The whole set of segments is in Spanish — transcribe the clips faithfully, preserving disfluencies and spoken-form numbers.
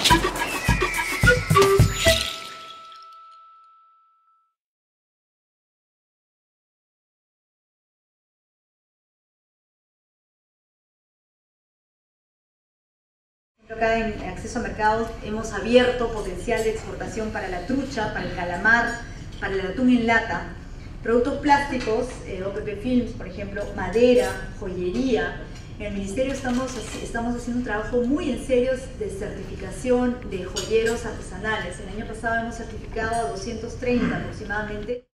Acá en acceso a mercados hemos abierto potencial de exportación para la trucha, para el calamar, para el atún en lata, productos plásticos, eh, O P P Films, por ejemplo, madera, joyería. En el Ministerio estamos, estamos haciendo un trabajo muy en serio de certificación de joyeros artesanales. El año pasado hemos certificado a doscientos treinta aproximadamente.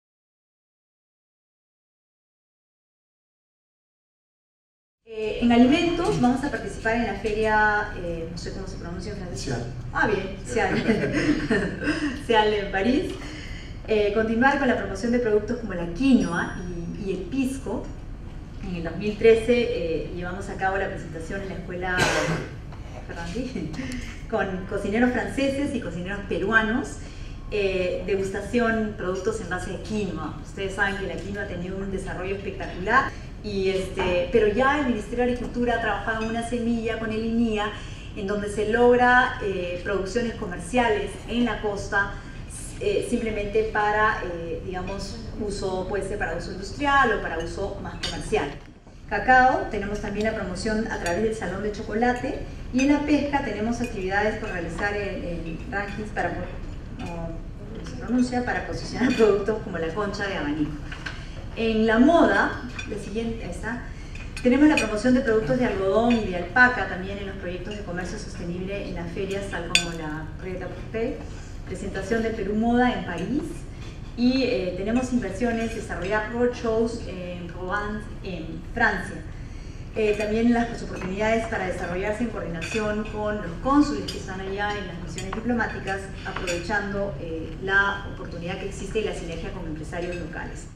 Eh, en alimentos vamos a participar en la feria, eh, no sé cómo se pronuncia en francés. Cial. Ah, bien, Cial. Cial en París. Eh, continuar con la promoción de productos como la quinoa y, y el pisco. En el dos mil trece eh, llevamos a cabo la presentación en la escuela Ferrandi con cocineros franceses y cocineros peruanos. Eh, degustación, productos en base de quinoa. Ustedes saben que la quinoa ha tenido un desarrollo espectacular. Y este, pero ya el Ministerio de Agricultura ha trabajado en una semilla con el I N I A en donde se logra eh, producciones comerciales en la costa eh, simplemente para, eh, digamos, uso, puede ser para uso industrial o para uso más comercial. Cacao, tenemos también la promoción a través del Salón de Chocolate, y en la pesca tenemos actividades por realizar en, en rankings para, no, ¿cómo se pronuncia? Para posicionar productos como la concha de abanico. En la moda, la siguiente, esta, tenemos la promoción de productos de algodón y de alpaca también en los proyectos de comercio sostenible en las ferias, tal como la Preta Portel, presentación del Perú Moda en París, y eh, tenemos inversiones, desarrollar roadshows en Provence, en Francia. Eh, también las oportunidades para desarrollarse en coordinación con los cónsules que están allá en las misiones diplomáticas, aprovechando eh, la oportunidad que existe y la sinergia con empresarios locales.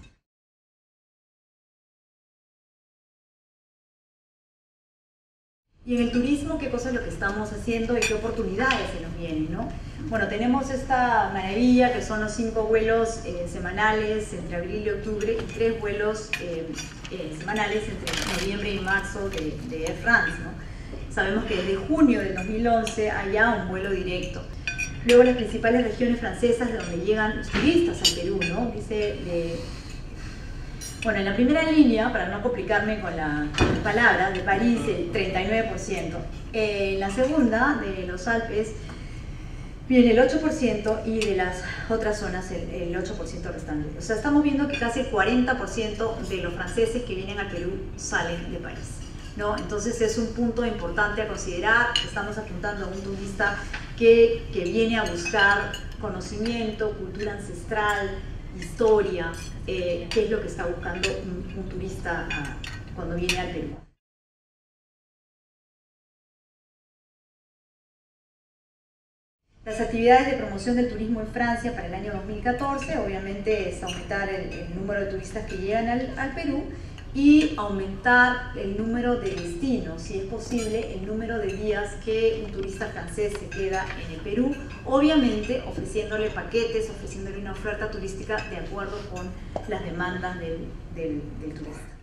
Y en el turismo, ¿qué cosa es lo que estamos haciendo y qué oportunidades se nos vienen, ¿no? Bueno, tenemos esta maravilla que son los cinco vuelos eh, semanales entre abril y octubre y tres vuelos eh, eh, semanales entre noviembre y marzo de, de Air France, ¿no? Sabemos que desde junio del dos mil once hay ya un vuelo directo. Luego las principales regiones francesas de donde llegan los turistas al Perú, ¿no? Dice de... Bueno, en la primera línea, para no complicarme con la, con las palabras, de París el treinta y nueve por ciento. Eh, en la segunda, de los Alpes, viene el ocho por ciento y de las otras zonas el, el ocho por ciento restante. O sea, estamos viendo que casi el cuarenta por ciento de los franceses que vienen al Perú salen de París, ¿no? Entonces es un punto importante a considerar. Estamos apuntando a un turista que, que viene a buscar conocimiento, cultura ancestral, historia, eh, qué es lo que está buscando un, un turista uh, cuando viene al Perú. Las actividades de promoción del turismo en Francia para el año dos mil catorce, obviamente es aumentar el, el número de turistas que llegan al, al Perú y aumentar el número de destinos, si es posible, el número de días que un turista francés se queda en el Perú, obviamente ofreciéndole paquetes, ofreciéndole una oferta turística de acuerdo con las demandas del, del, del turista.